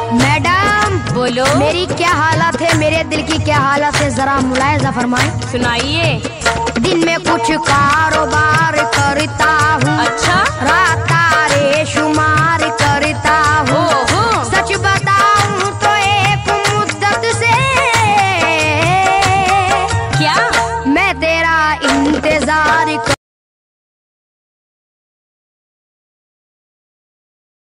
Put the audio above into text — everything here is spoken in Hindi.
मैडम बोलो। मेरी क्या हालत है, मेरे दिल की क्या हालत है, जरा मुलायजा फरमाएं। सुनाइए। दिन में कुछ कारोबार करता हूँ, अच्छा। रात